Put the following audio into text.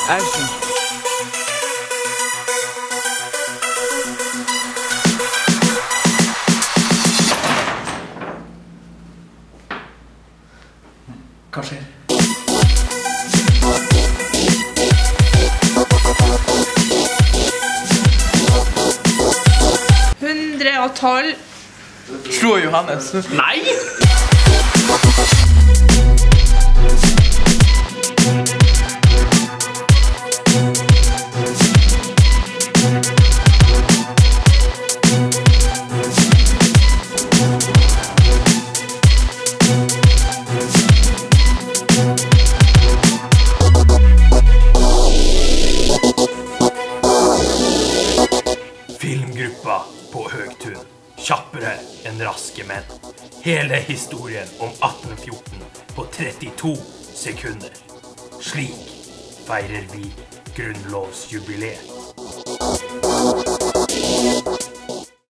Action. Hva skjer? Slå Johannes. Nei! Filmgruppa på Høgtun. Kjappere enn raske menn. Hele historien om 1814 på 32 sekunder. Slik feirer vi grunnlovsjubileet.